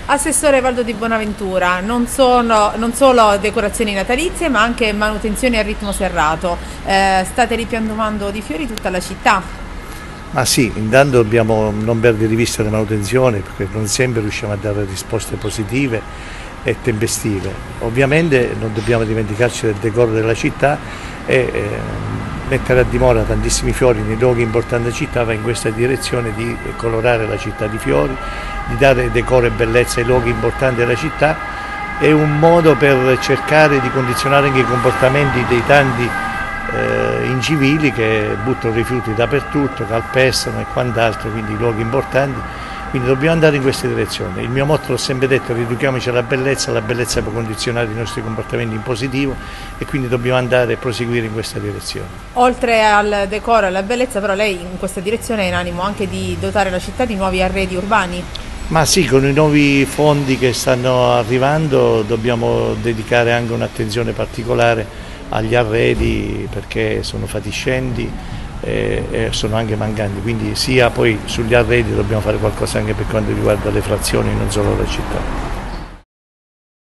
Assessore Valdo Di Bonaventura, non solo decorazioni natalizie ma anche manutenzioni a ritmo serrato. State ripiantumando di fiori tutta la città? Ma sì, intanto dobbiamo non perdere di vista le manutenzioni perché non sempre riusciamo a dare risposte positive e tempestive. Ovviamente non dobbiamo dimenticarci del decoro della città e mettere a dimora tantissimi fiori nei luoghi importanti della città va in questa direzione di colorare la città di fiori, di dare decoro e bellezza ai luoghi importanti della città. È un modo per cercare di condizionare anche i comportamenti dei tanti incivili che buttano rifiuti dappertutto, calpestano e quant'altro, quindi luoghi importanti. Quindi dobbiamo andare in questa direzione. Il mio motto l'ho sempre detto: rieduchiamoci alla bellezza può condizionare i nostri comportamenti in positivo e quindi dobbiamo andare e proseguire in questa direzione. Oltre al decoro e alla bellezza, però lei in questa direzione è in animo anche di dotare la città di nuovi arredi urbani? Ma sì, con i nuovi fondi che stanno arrivando dobbiamo dedicare anche un'attenzione particolare agli arredi perché sono fatiscenti e sono anche mancanti, quindi sia poi sugli arredi dobbiamo fare qualcosa anche per quanto riguarda le frazioni, non solo la città.